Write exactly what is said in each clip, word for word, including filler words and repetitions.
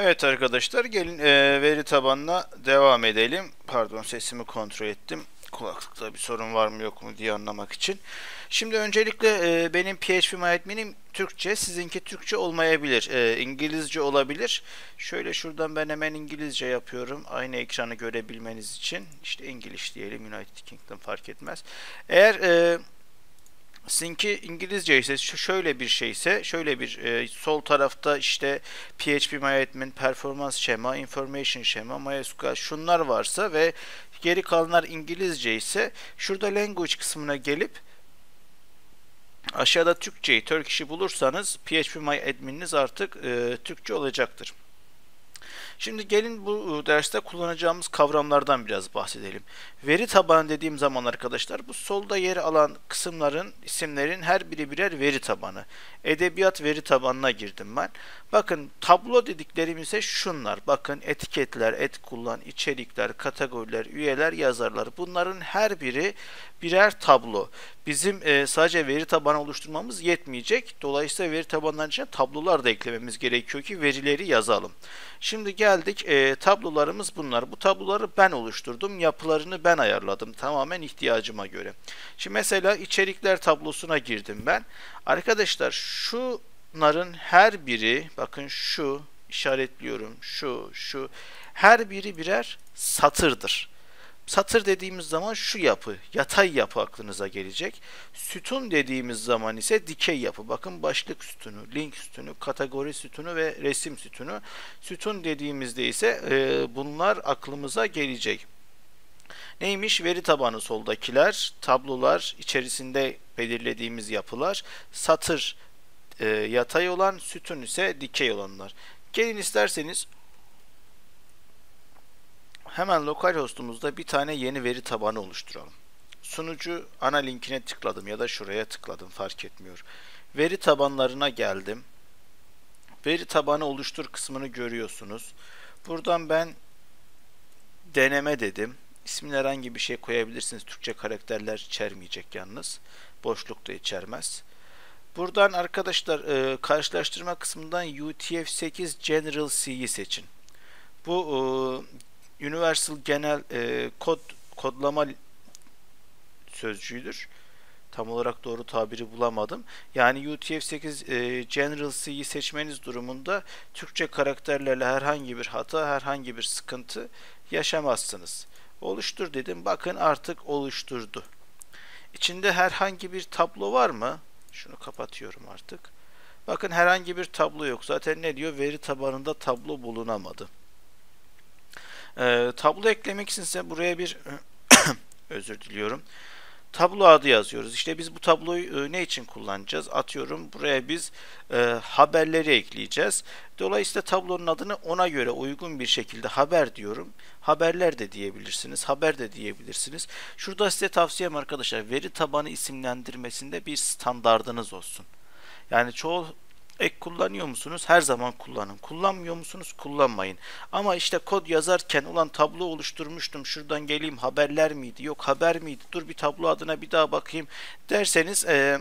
Evet arkadaşlar, gelin e, veri tabanına devam edelim. Pardon, sesimi kontrol ettim. Kulaklıkta bir sorun var mı yok mu diye anlamak için. Şimdi öncelikle e, benim P H P MyAdmin'im Türkçe, sizinki Türkçe olmayabilir. E, İngilizce olabilir. Şöyle şuradan ben hemen İngilizce yapıyorum. Aynı ekranı görebilmeniz için. İşte İngiliz diyelim, United Kingdom fark etmez. Eğer e, sizinki İngilizce ise şöyle bir şeyse, şöyle bir e, sol tarafta işte P H P MyAdmin, Performans Şema, Information Şema, MySQL şunlar varsa ve geri kalanlar İngilizce ise şurada Language kısmına gelip aşağıda Türkçeyi, Turkish'i bulursanız P H P MyAdmin'iniz artık e, Türkçe olacaktır. Şimdi gelin bu derste kullanacağımız kavramlardan biraz bahsedelim. Veri tabanı dediğim zaman arkadaşlar, bu solda yer alan kısımların, isimlerin her biri birer veri tabanı. Edebiyat veri tabanına girdim ben. Bakın tablo dediklerim ise şunlar. Bakın etiketler, et kullan, içerikler, kategoriler, üyeler, yazarlar. Bunların her biri birer tablo. Bizim e, sadece veri tabanı oluşturmamız yetmeyecek. Dolayısıyla veri tabanlarının içine tablolar da eklememiz gerekiyor ki verileri yazalım. Şimdi geldik, e, tablolarımız bunlar. Bu tabloları ben oluşturdum. Yapılarını ben ayarladım. Tamamen ihtiyacıma göre. Şimdi mesela içerikler tablosuna girdim ben. Arkadaşlar şunların her biri, bakın şu işaretliyorum, şu, şu, her biri birer satırdır. Satır dediğimiz zaman şu yapı, yatay yapı aklınıza gelecek. Sütun dediğimiz zaman ise dikey yapı. Bakın başlık sütunu, link sütunu, kategori sütunu ve resim sütunu. Sütun dediğimizde ise e, bunlar aklımıza gelecek. Neymiş? Veri tabanı soldakiler, tablolar içerisinde belirlediğimiz yapılar, satır e, yatay olan, sütun ise dikey olanlar. Gelin isterseniz hemen localhost'umuzda bir tane yeni veri tabanı oluşturalım. Sunucu ana linkine tıkladım ya da şuraya tıkladım, fark etmiyor. Veri tabanlarına geldim. Veri tabanı oluştur kısmını görüyorsunuz. Buradan ben deneme dedim. İsmine herhangi bir şey koyabilirsiniz. Türkçe karakterler içermeyecek yalnız. Boşluk da içermez. Buradan arkadaşlar e, karşılaştırma kısmından U T F sekiz General C'yi seçin. Bu e, Universal Genel e, Kod Kodlama sözcüğüdür. Tam olarak doğru tabiri bulamadım. Yani U T F sekiz e, General C'yi seçmeniz durumunda Türkçe karakterlerle herhangi bir hata, herhangi bir sıkıntı yaşamazsınız. Oluştur dedim. Bakın artık oluşturdu. İçinde herhangi bir tablo var mı? Şunu kapatıyorum artık. Bakın herhangi bir tablo yok. Zaten ne diyor? Veri tabanında tablo bulunamadı. Ee, tablo eklemek için ise buraya bir özür diliyorum. Tablo adı yazıyoruz. İşte biz bu tabloyu e, ne için kullanacağız? Atıyorum buraya biz e, haberleri ekleyeceğiz. Dolayısıyla tablonun adını ona göre uygun bir şekilde haber diyorum. Haberler de diyebilirsiniz. Haber de diyebilirsiniz. Şurada size tavsiyem arkadaşlar, veri tabanı isimlendirmesinde bir standardınız olsun. Yani çoğu ek kullanıyor musunuz? Her zaman kullanın. Kullanmıyor musunuz? Kullanmayın. Ama işte kod yazarken ulan tablo oluşturmuştum, şuradan geleyim haberler miydi? Yok haber miydi? Dur bir tablo adına bir daha bakayım derseniz e,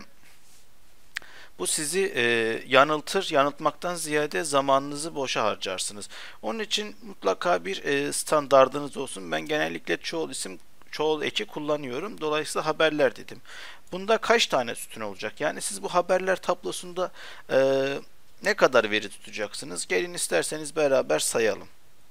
bu sizi e, yanıltır. Yanıltmaktan ziyade zamanınızı boşa harcarsınız. Onun için mutlaka bir e, standardınız olsun. Ben genellikle çoğul isim çoğul eki kullanıyorum. Dolayısıyla haberler dedim. Bunda kaç tane sütun olacak? Yani siz bu haberler tablosunda e, ne kadar veri tutacaksınız? Gelin isterseniz beraber sayalım.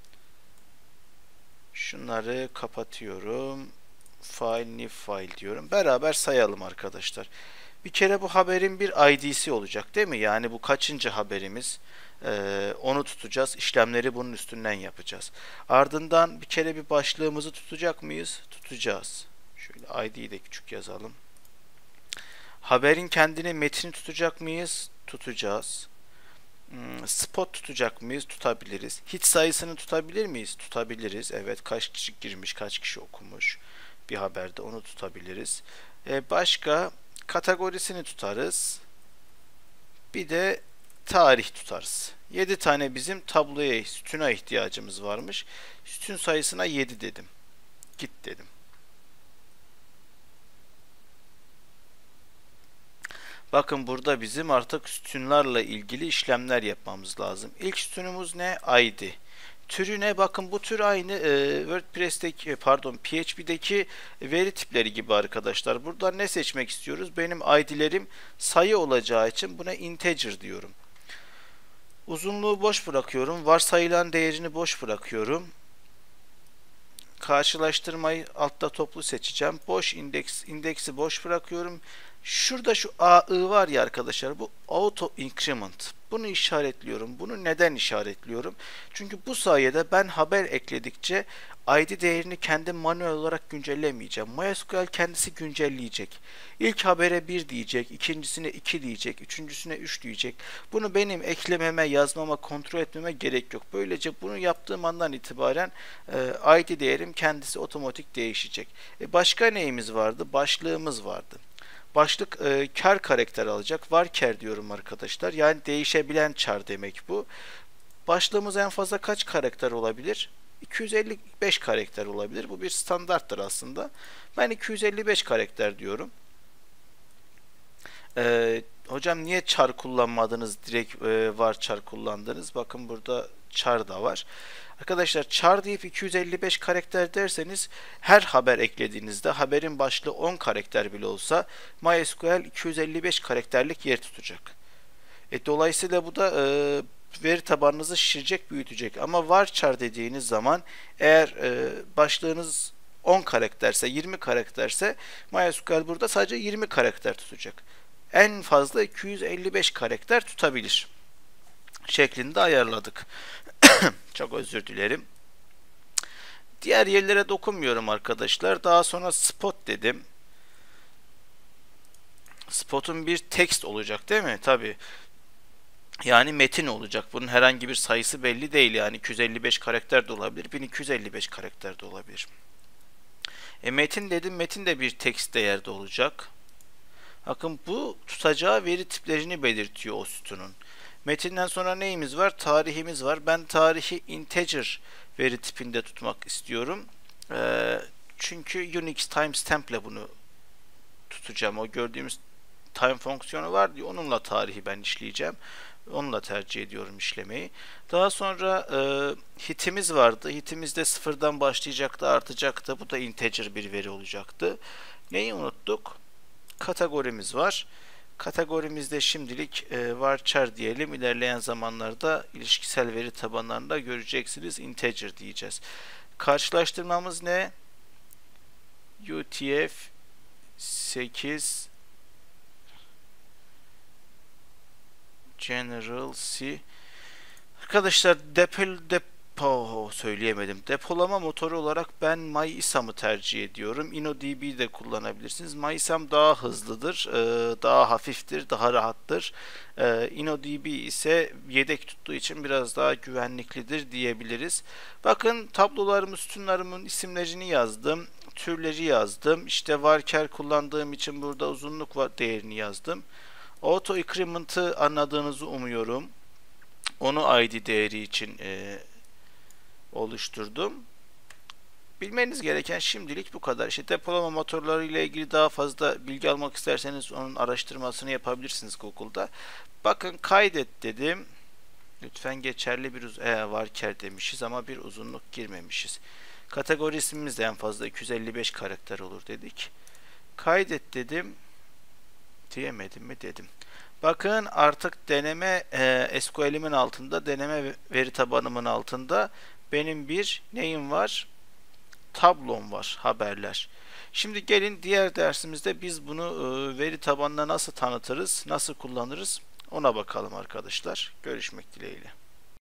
Şunları kapatıyorum. File, new file diyorum. Beraber sayalım arkadaşlar. Bir kere bu haberin bir I D'si olacak değil mi? Yani bu kaçıncı haberimiz? Ee, onu tutacağız. İşlemleri bunun üstünden yapacağız. Ardından bir kere bir başlığımızı tutacak mıyız? Tutacağız. Şöyle I D'yi de küçük yazalım. Haberin kendine metni tutacak mıyız? Tutacağız. Hmm, spot tutacak mıyız? Tutabiliriz. Hit sayısını tutabilir miyiz? Tutabiliriz. Evet, kaç kişi girmiş, kaç kişi okumuş bir haberde, onu tutabiliriz. Ee, başka kategorisini tutarız. Bir de tarih tutarız. yedi tane bizim tabloya, sütuna ihtiyacımız varmış. Sütun sayısına yedi dedim. Git dedim. Bakın burada bizim artık sütunlarla ilgili işlemler yapmamız lazım. İlk sütunumuz ne? I D. Türü ne? Bakın bu tür aynı e, WordPress'teki pardon P H P'deki veri tipleri gibi arkadaşlar. Burada ne seçmek istiyoruz? Benim I D'lerim sayı olacağı için buna integer diyorum. Uzunluğu boş bırakıyorum. Varsayılan değerini boş bırakıyorum. Karşılaştırmayı altta toplu seçeceğim. Boş indeks, indeksi boş bırakıyorum. Şurada şu A I var ya arkadaşlar, bu auto increment. Bunu işaretliyorum. Bunu neden işaretliyorum? Çünkü bu sayede ben haber ekledikçe I D değerini kendim manuel olarak güncellemeyeceğim. MySQL kendisi güncelleyecek. İlk habere bir diyecek, ikincisine iki diyecek, üçüncüsüne üç diyecek. Bunu benim eklememe, yazmama, kontrol etmeme gerek yok. Böylece bunu yaptığım andan itibaren e, I D değerim kendisi otomatik değişecek. E, başka neyimiz vardı? Başlığımız vardı. Başlık e, char karakter alacak. Var char diyorum arkadaşlar. Yani değişebilen char demek bu. Başlığımız en fazla kaç karakter olabilir? iki yüz elli beş karakter olabilir. Bu bir standarttır aslında. Ben iki yüz elli beş karakter diyorum. Ee, hocam niye char kullanmadınız? Direkt e, var char kullandınız. Bakın burada char da var. Arkadaşlar char deyip iki yüz elli beş karakter derseniz her haber eklediğinizde haberin başlığı on karakter bile olsa MySQL iki yüz elli beş karakterlik yer tutacak. E, dolayısıyla bu da e, veri tabanınızı şişirecek, büyütecek. Ama varchar dediğiniz zaman eğer e, başlığınız on karakterse, yirmi karakterse MySQL burada sadece yirmi karakter tutacak. En fazla iki yüz elli beş karakter tutabilir şeklinde ayarladık. Çok özür dilerim. Diğer yerlere dokunmuyorum arkadaşlar. Daha sonra spot dedim. Spot'un bir text olacak değil mi? Tabii. Yani metin olacak. Bunun herhangi bir sayısı belli değil. Yani iki yüz elli beş karakter de olabilir. bin iki yüz elli beş karakter de olabilir. E metin dedim. Metin de bir text değerde olacak. Bakın bu tutacağı veri tiplerini belirtiyor o sütunun. Metinden sonra neyimiz var? Tarihimiz var. Ben tarihi integer veri tipinde tutmak istiyorum. Ee, çünkü Unix timestamp ile bunu tutacağım. O gördüğümüz time fonksiyonu var diye onunla tarihi ben işleyeceğim. Onunla tercih ediyorum işlemeyi. Daha sonra e, hitimiz vardı. Hitimiz de sıfırdan başlayacaktı, artacaktı. Bu da integer bir veri olacaktı. Neyi unuttuk? Kategorimiz var. Kategorimizde şimdilik e, varchar diyelim. İlerleyen zamanlarda ilişkisel veri tabanlarında göreceksiniz. Integer diyeceğiz. Karşılaştırmamız ne? U T F sekiz General C. Arkadaşlar depo, depo söyleyemedim. Depolama motoru olarak ben MyISAM'ı tercih ediyorum. InnoDB'yi de kullanabilirsiniz. MyISAM daha hızlıdır, daha hafiftir, daha rahattır. InnoDB ise yedek tuttuğu için biraz daha güvenliklidir diyebiliriz. Bakın tablolarımın, sütunlarımın isimlerini yazdım. Türleri yazdım. İşte varchar kullandığım için burada uzunluk değerini yazdım. Auto increment'ı anladığınızı umuyorum. Onu I D değeri için e, oluşturdum. Bilmeniz gereken şimdilik bu kadar. İşte depolama motorları ile ilgili daha fazla bilgi almak isterseniz onun araştırmasını yapabilirsiniz Google'da. Bakın kaydet dedim. Lütfen geçerli bir uz e, varchar demişiz ama bir uzunluk girmemişiz. Kategori ismimiz de en fazla iki yüz elli beş karakter olur dedik. Kaydet dedim. Diyemedim mi dedim. Bakın artık deneme e, S Q L'imin altında, deneme veri tabanımın altında benim bir neyim var? Tablom var, haberler. Şimdi gelin diğer dersimizde biz bunu e, veri tabanına nasıl tanıtırız, nasıl kullanırız ona bakalım arkadaşlar. Görüşmek dileğiyle.